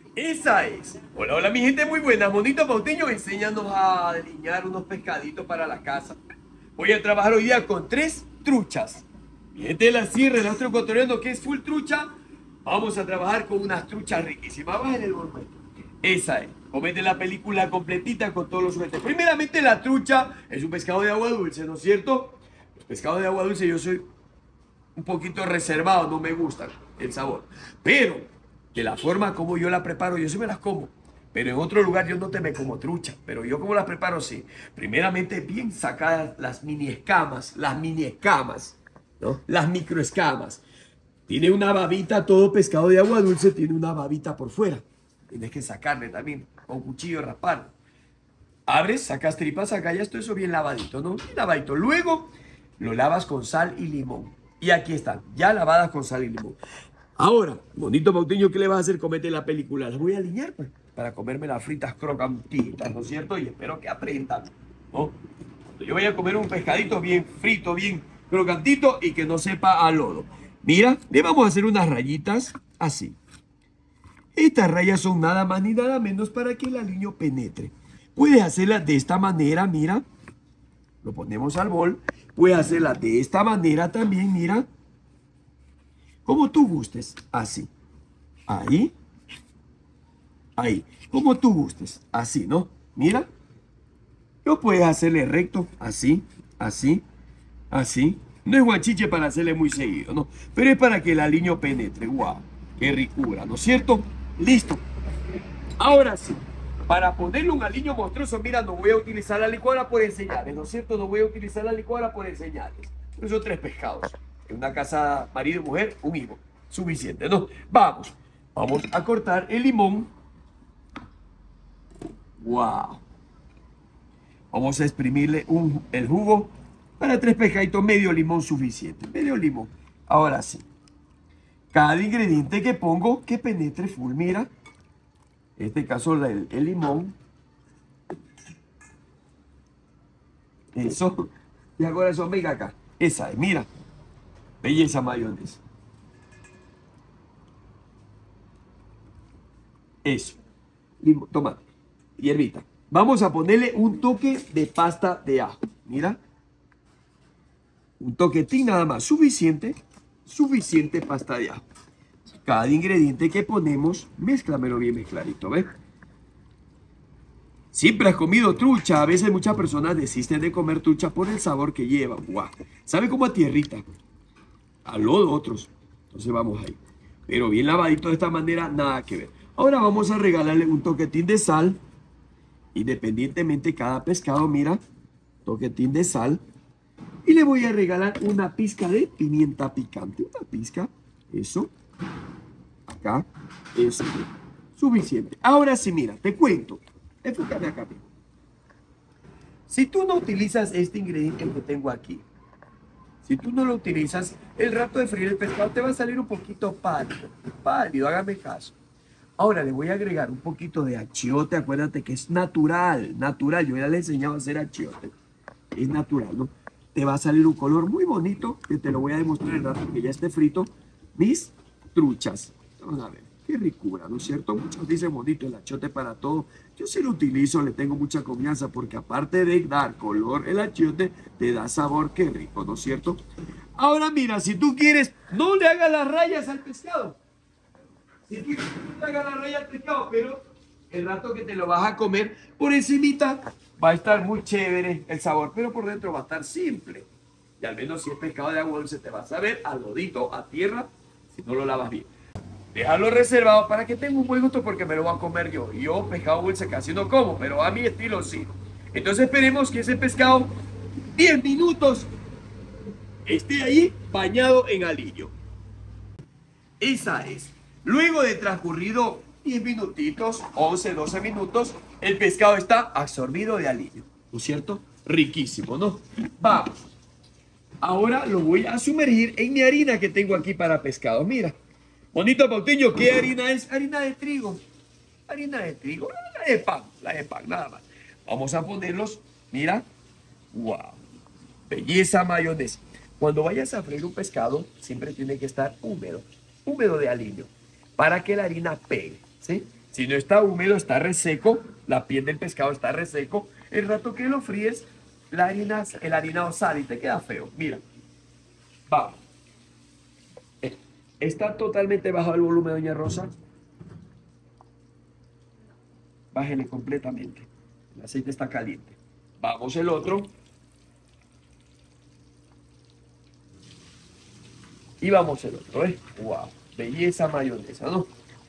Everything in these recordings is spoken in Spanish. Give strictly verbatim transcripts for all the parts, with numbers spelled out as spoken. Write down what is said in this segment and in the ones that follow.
Esa es. Hola, hola, mi gente muy buena. Monito Pauteño, enséñanos a alinear unos pescaditos para la casa. Voy a trabajar hoy día con tres truchas. Mi gente de la sierra, el astro ecuatoriano que es full trucha. Vamos a trabajar con unas truchas riquísimas. Bajen el volumen. Esa es. Comete la película completita con todos los sujetos. Primeramente, la trucha es un pescado de agua dulce, ¿no es cierto? Los pescados de agua dulce yo soy un poquito reservado, no me gusta el sabor. Pero de la forma como yo la preparo, yo sí me las como. Pero en otro lugar yo no te me como trucha. Pero yo como las preparo, sí. Primeramente, bien sacadas las mini escamas, las mini escamas, ¿no? Las micro escamas. Tiene una babita, todo pescado de agua dulce tiene una babita por fuera. Tienes que sacarle también con cuchillo, rasparlo. Abres, sacas tripas, sacas ya todo eso bien lavadito, ¿no? Bien lavadito. Luego lo lavas con sal y limón. Y aquí están, ya lavadas con sal y limón. Ahora, bonito Pauteño, ¿qué le vas a hacer? Comete la película. Las voy a alinear, pues, para comerme las fritas crocantitas, ¿no es cierto? Y espero que aprendan, ¿no? Yo voy a comer un pescadito bien frito, bien crocantito y que no sepa a lodo. Mira, le vamos a hacer unas rayitas así. Estas rayas son nada más ni nada menos para que el aliño penetre. Puedes hacerlas de esta manera, mira. Lo ponemos al bol. Puedes hacerlas de esta manera también, mira. Como tú gustes, así. Ahí. Ahí. Como tú gustes, así, ¿no? Mira. Lo puedes hacerle recto, así, así, así. No es guachiche para hacerle muy seguido, ¿no? Pero es para que el aliño penetre. ¡Guau! ¡Qué ricura! ¿No es cierto? Listo. Ahora sí. Para ponerle un aliño monstruoso, mira, no voy a utilizar la licuadora por enseñarles, ¿no es cierto? No voy a utilizar la licuadora por enseñarles. Pero son tres pescados. En una casa, marido y mujer, un hijo. Suficiente, ¿no? Vamos. Vamos a cortar el limón. ¡Wow! Vamos a exprimirle un, el jugo para tres pescaditos, medio limón suficiente. Medio limón. Ahora sí. Cada ingrediente que pongo que penetre full, mira. En este caso el, el limón. Eso. Y ahora eso, venga acá. Esa es, mira. Belleza mayonesa. Eso. Limón, tomate. Hierbita. Vamos a ponerle un toque de pasta de ajo. Mira. Un toquetín nada más. Suficiente. Suficiente pasta de ajo. Cada ingrediente que ponemos, mézclamelo bien mezcladito, ¿ves? Siempre has comido trucha. A veces muchas personas desisten de comer trucha por el sabor que lleva. ¡Guau! Sabe como a tierrita. A lodo otros. Entonces vamos ahí. Pero bien lavadito de esta manera, nada que ver. Ahora vamos a regalarle un toquetín de sal. Independientemente cada pescado, mira. Toquetín de sal. Y le voy a regalar una pizca de pimienta picante. Una pizca. Eso. Acá. Eso. Suficiente. Ahora sí, mira, te cuento. Enfócame acá. Si tú no utilizas este ingrediente que tengo aquí, si tú no lo utilizas, el rato de freír el pescado te va a salir un poquito pálido. Pálido, hágame caso. Ahora le voy a agregar un poquito de achiote. Acuérdate que es natural, natural. Yo ya le he enseñado a hacer achiote. Es natural, ¿no? Te va a salir un color muy bonito que te lo voy a demostrar el rato que ya esté frito. Mis truchas. Vamos a ver. Qué ricura, ¿no es cierto? Muchos dicen bonito el achiote para todo. Yo sí lo utilizo, le tengo mucha confianza porque aparte de dar color, el achiote te da sabor. Qué rico, ¿no es cierto? Ahora mira, si tú quieres, no le hagas las rayas al pescado. Si tú quieres, no le hagas las rayas al pescado, pero el rato que te lo vas a comer por encimita va a estar muy chévere el sabor, pero por dentro va a estar simple. Y al menos si es pescado de agua dulce te va a saber a lodito, a tierra, si no lo lavas bien. Déjalo reservado para que tenga un buen gusto porque me lo voy a comer yo. Yo pescado dulce casi no como, pero a mi estilo sí. Entonces esperemos que ese pescado, diez minutos, esté ahí bañado en aliño. Esa es. Luego de transcurrido diez minutitos, once, doce minutos, el pescado está absorbido de aliño. ¿No es cierto? Riquísimo, ¿no? Vamos. Ahora lo voy a sumergir en mi harina que tengo aquí para pescado. Mira. Bonito Pauteño, ¿qué harina es? Harina de trigo. Harina de trigo, la de pan, la de pan, nada más. Vamos a ponerlos, mira. ¡Wow! Belleza mayonesa. Cuando vayas a freír un pescado, siempre tiene que estar húmedo, húmedo de aliño, para que la harina pegue, ¿sí? Si no está húmedo, está reseco, la piel del pescado está reseco, el rato que lo fríes, la harina, el harinado sale y te queda feo. Mira, vamos. ¿Está totalmente bajo el volumen, doña Rosa? Bájele completamente. El aceite está caliente. Vamos el otro. Y vamos el otro, ¿eh? ¡Wow! Belleza mayonesa, ¿no?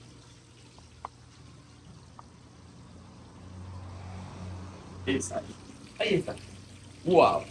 Esa. Ahí está. ¡Wow!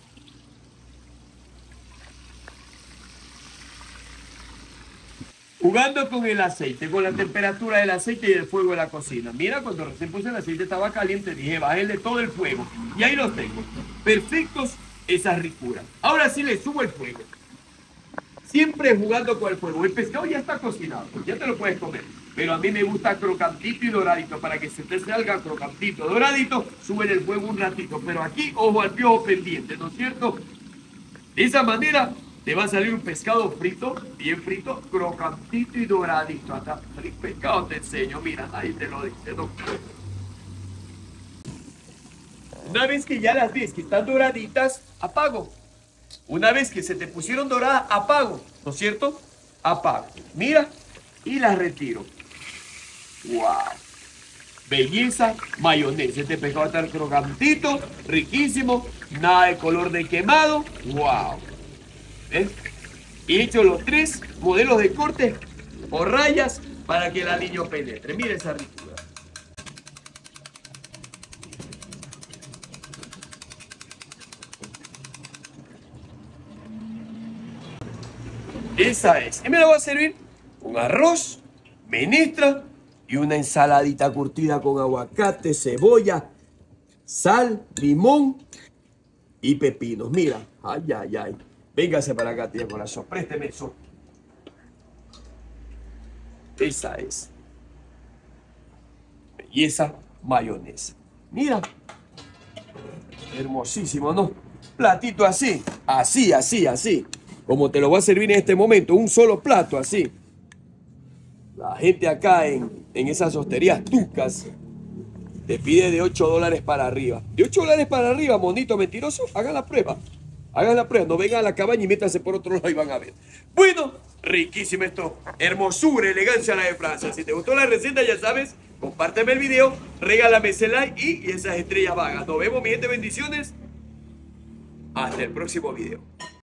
Jugando con el aceite, con la temperatura del aceite y del fuego de la cocina. Mira, cuando recién puse el aceite estaba caliente, dije, bájenle todo el fuego. Y ahí los tengo. Perfectos esas ricuras. Ahora sí le subo el fuego. Siempre jugando con el fuego. El pescado ya está cocinado, ya te lo puedes comer. Pero a mí me gusta crocantito y doradito. Para que se te salga crocantito, doradito, suben el fuego un ratito. Pero aquí, ojo al piojo pendiente, ¿no es cierto? De esa manera te va a salir un pescado frito, bien frito, crocantito y doradito. Hasta el pescado te enseño, mira, ahí te lo dice, ¿no? Una vez que ya las ves que están doraditas, apago. Una vez que se te pusieron doradas, apago, ¿no es cierto? Apago. Mira, y las retiro. ¡Wow! Belleza, mayonesa. Este pescado va a estar crocantito, riquísimo, nada de color de quemado. ¡Wow! ¿Ves? He hecho los tres modelos de corte o rayas para que el aliño penetre. Mira esa ricura. Esa es. Y me la voy a servir con arroz, menestra y una ensaladita curtida con aguacate, cebolla, sal, limón y pepinos. Mira, ay, ay, ay. Véngase para acá, tía corazón. Présteme eso. Esa es. Belleza mayonesa. Mira. Hermosísimo, ¿no? Platito así. Así, así, así. Como te lo voy a servir en este momento. Un solo plato, así. La gente acá en, en esas hosterías tucas te pide de ocho dólares para arriba. De ocho dólares para arriba, monito mentiroso. Hagan la prueba. Hagan la prueba. No vengan a la cabaña y métanse por otro lado y van a ver. Bueno, riquísimo esto. Hermosura, elegancia la de Francia. Si te gustó la receta, ya sabes, compárteme el video, regálame ese like y, y esas estrellas vagas. Nos vemos, mi gente. Bendiciones. Hasta el próximo video.